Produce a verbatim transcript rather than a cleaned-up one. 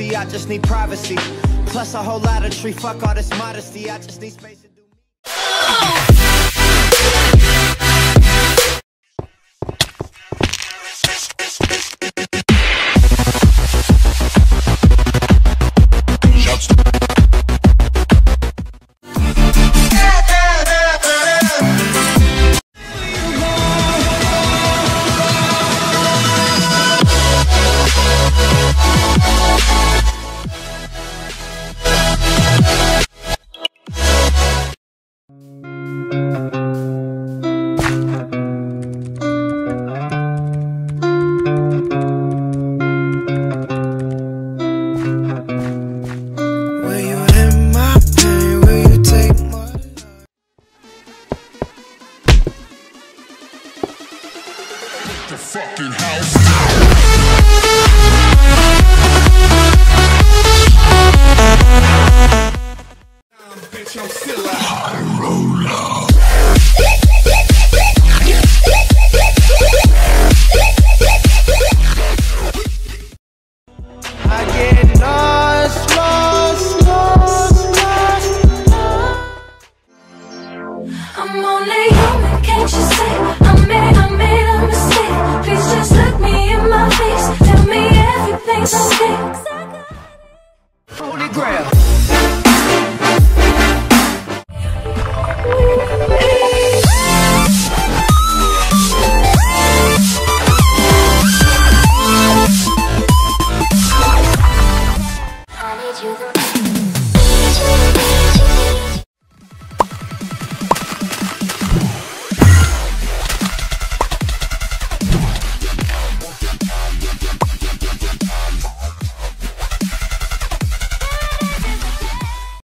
honesty, I just need privacy. Plus a whole lot of tree, fuck all this modesty, I just need space to do me. The fucking house. Bitch, I'm still a high roller. I get lost, lost, lost, lost. I'm only human, can't you see? I made, I made a mistake. Please just look me in my face. Tell me everything's okay. Holy grail.